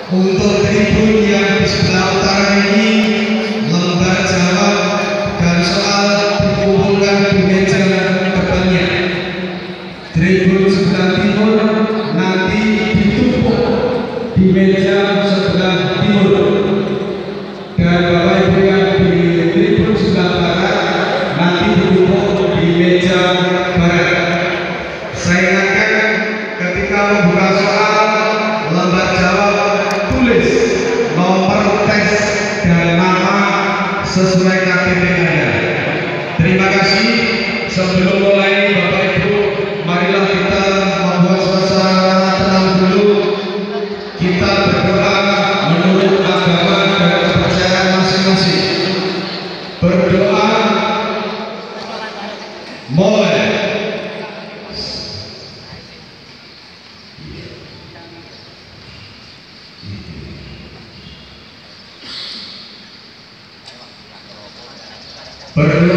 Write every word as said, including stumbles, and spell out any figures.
Untuk tribun yang di sebelah utara ini, lembar jawab dan soal dikumpulkan di meja depannya. Tribun sebelah timur nanti ditumpuk di meja sebelah timur. Dan Bapak Ibu yang di tribun sebelah barat nanti ditumpuk di meja barat. Saya ingatkan ketika membuka soal lembar jawab, tulis nomor tes dan nama sesuai K T P Anda. Terima kasih. Sebelum mulai Bapak Ibu, marilah kita membuat suasana tenang dulu. Kita berdoa menurut agama dan kepercayaan masing-masing. Berdoa mulai. Berdoa